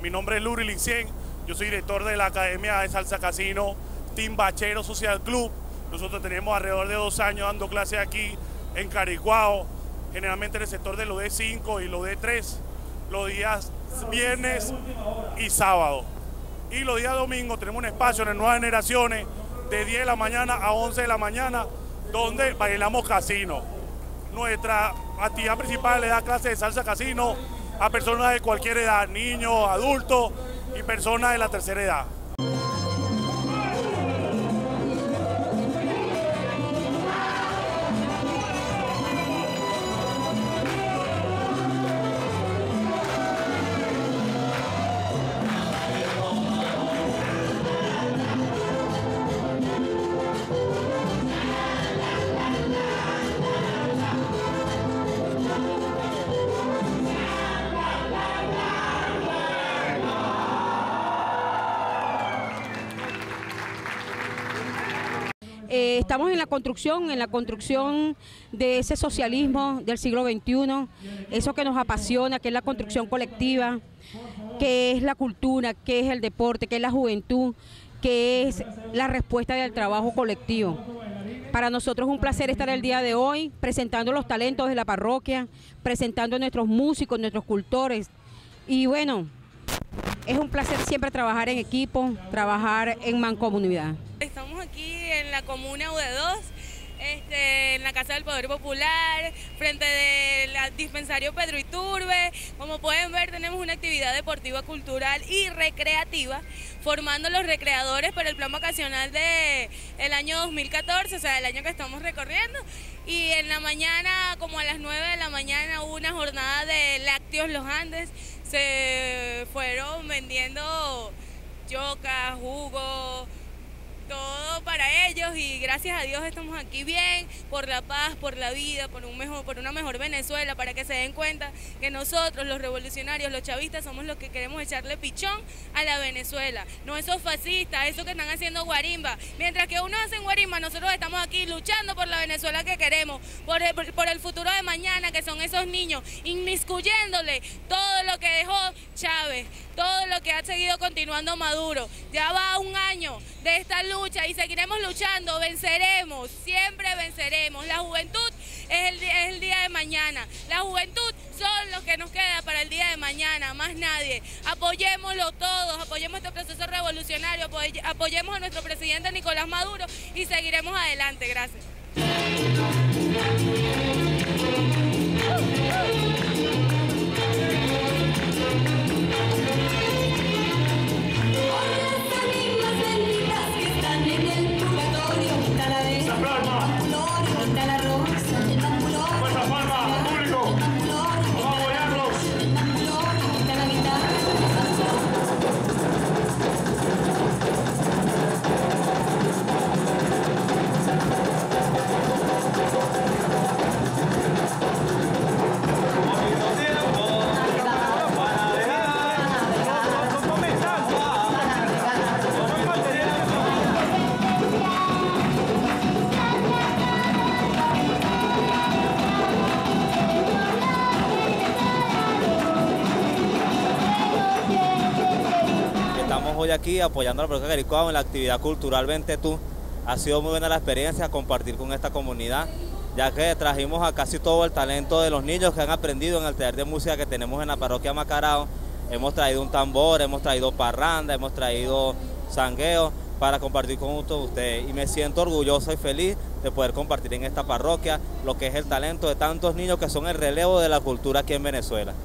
Mi nombre es Luri Lincien, yo soy director de la Academia de Salsa Casino Timbachero Social Club. Nosotros tenemos alrededor de 2 años dando clases aquí en Caricuao, generalmente en el sector de los D5 y los D3, los días viernes y sábado. Y los días domingos tenemos un espacio en Nuevas Generaciones de 10 de la mañana a 11 de la mañana, donde bailamos casino. Nuestra actividad principal es dar clases de salsa casino a personas de cualquier edad, niños, adultos y personas de la tercera edad. Estamos en la construcción de ese socialismo del siglo XXI, eso que nos apasiona, que es la construcción colectiva, que es la cultura, que es el deporte, que es la juventud, que es la respuesta del trabajo colectivo. Para nosotros es un placer estar el día de hoy presentando los talentos de la parroquia, presentando a nuestros músicos, nuestros cultores. Y bueno, es un placer siempre trabajar en equipo, trabajar en mancomunidad. Estamos aquí en la comuna UD2, en la Casa del Poder Popular, frente del dispensario Pedro Iturbe. Como pueden ver, tenemos una actividad deportiva, cultural y recreativa, formando los recreadores para el plan vacacional del año 2014, o sea, el año que estamos recorriendo. Y en la mañana, como a las 9 de la mañana, hubo una jornada de lácteos Los Andes. Se fueron vendiendo yoca, jugo, todo para ellos, y gracias a Dios estamos aquí bien, por la paz, por la vida, por una mejor Venezuela, para que se den cuenta que nosotros, los revolucionarios, los chavistas, somos los que queremos echarle pichón a la Venezuela, no esos fascistas, esos que están haciendo guarimba. Mientras que unos hacen guarimba, nosotros estamos aquí luchando por la Venezuela que queremos, por el futuro de mañana, que son esos niños, inmiscuyéndole todo lo que dejó Chávez, todo lo que ha seguido continuando Maduro. Ya va 1 año de esta lucha y seguiremos luchando, venceremos, siempre venceremos. La juventud es el día de mañana, la juventud son los que nos queda para el día de mañana, más nadie. Apoyémoslo todos, apoyemos este proceso revolucionario, apoyemos a nuestro presidente Nicolás Maduro y seguiremos adelante. Gracias. Hoy aquí apoyando a la parroquia Caricuao en la actividad cultural Vente Tú. Ha sido muy buena la experiencia compartir con esta comunidad, ya que trajimos a casi todo el talento de los niños que han aprendido en el taller de música que tenemos en la parroquia Macarao. Hemos traído un tambor, hemos traído parranda, hemos traído sangueo para compartir con todos ustedes, y me siento orgulloso y feliz de poder compartir en esta parroquia lo que es el talento de tantos niños que son el relevo de la cultura aquí en Venezuela.